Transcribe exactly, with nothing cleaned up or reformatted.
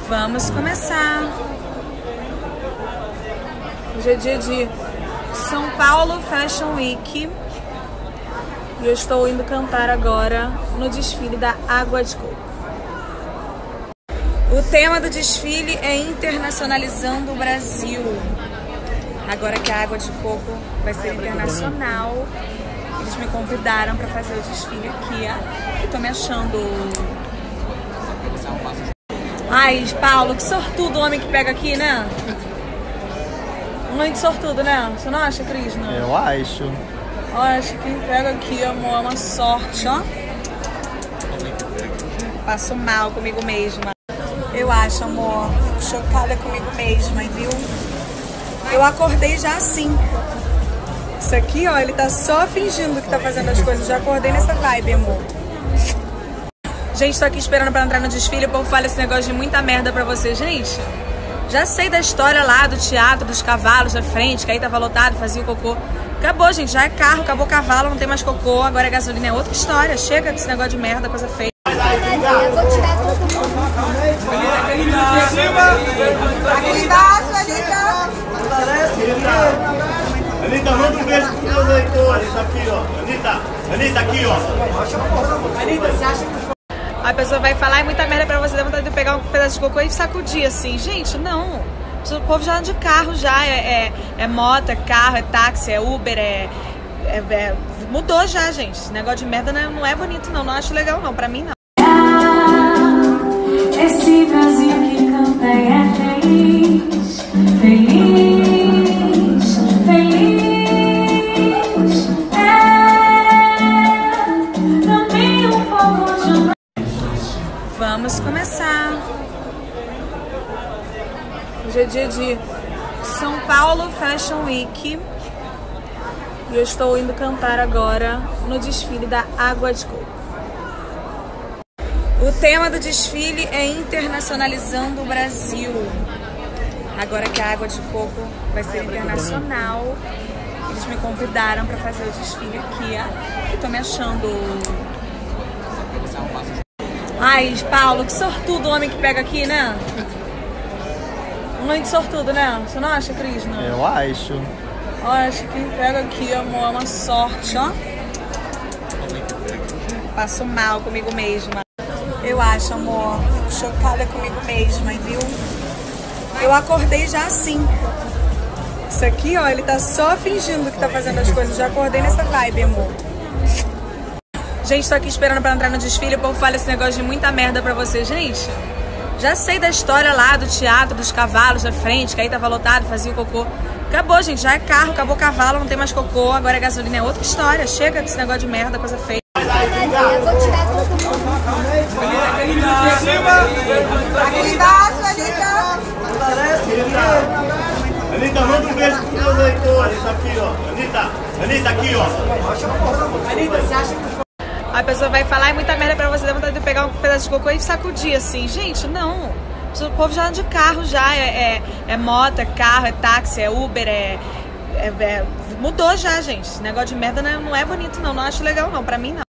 Vamos começar. Hoje é dia de São Paulo Fashion Week e eu estou indo cantar agora no desfile da Água de Coco. O tema do desfile é Internacionalizando o Brasil. Agora que a Água de Coco vai ser internacional, eles me convidaram para fazer o desfile aqui. Eu tô me achando... Ai, Paulo, que sortudo o homem que pega aqui, né? Um homem de sortudo, né? Você não acha, Cris? Não? Eu acho. Eu acho que quem pega aqui, amor, é uma sorte, ó. Passo mal comigo mesma. Eu acho, amor. Fico chocada comigo mesma, viu? Eu acordei já assim. Isso aqui, ó, ele tá só fingindo que tá fazendo as coisas. Já acordei nessa vibe, amor. Gente, tô aqui esperando pra entrar no desfile. O povo fala esse negócio de muita merda pra você. Gente, já sei da história lá do teatro, dos cavalos na frente, que aí tava lotado, fazia o cocô. Acabou, gente. Já é carro, acabou cavalo, não tem mais cocô. Agora é gasolina, é outra história. Chega desse negócio de merda, coisa feia. Eu vou tirar todo mundo. Anitta, manda um beijo pros meus leitores aqui, ó. Anitta, Anitta, aqui, ó. Anitta, você acha que... A pessoa vai falar, é muita merda pra você, dá vontade de pegar um pedaço de cocô e sacudir, assim. Gente, não. O povo já anda de carro, já. É, é, é moto, é carro, é táxi, é Uber, é, é, é... Mudou já, gente. Esse negócio de merda não, não é bonito, não. Não acho legal, não. Pra mim, não. Esse Brasil que canta e é feliz, feliz, feliz, é também um povo de... Vamos começar. Hoje é dia de São Paulo Fashion Week e eu estou indo cantar agora no desfile da Água de Coco. O tema do desfile é Internacionalizando o Brasil. Agora que a Água de Coco vai ser internacional, eles me convidaram para fazer o desfile aqui. Eu tô me achando... Ai, Paulo, que sortudo o homem que pega aqui, né? Um homem de sortudo, né? Você não acha, Cris? Não? Eu acho. Eu acho que quem pega aqui, amor, é uma sorte, ó. Passo mal comigo mesma. Eu acho, amor. Fico chocada comigo mesma, viu? Eu acordei já assim. Isso aqui, ó, ele tá só fingindo que tá fazendo as coisas. Já acordei nessa vibe, amor. Gente, tô aqui esperando pra entrar no desfile. O povo fala esse negócio de muita merda pra você. Gente, já sei da história lá do teatro, dos cavalos na frente, que aí tava lotado, fazia o cocô. Acabou, gente. Já é carro, acabou cavalo, não tem mais cocô. Agora é gasolina, é outra história. Chega desse negócio de merda, coisa feia. Eu vou tirar todo mundo. Anitta, manda um beijo pros meus leitores aqui, ó. Anitta, Anitta, aqui, ó. Anitta, você acha que... A pessoa vai falar, é muita merda pra você, dá vontade de pegar um pedaço de cocô e sacudir, assim. Gente, não. O povo já anda de carro, já. É, é, é moto, é carro, é táxi, é Uber, é, é, é... Mudou já, gente. Esse negócio de merda não é, não é bonito, não. Não acho legal, não. Pra mim, não.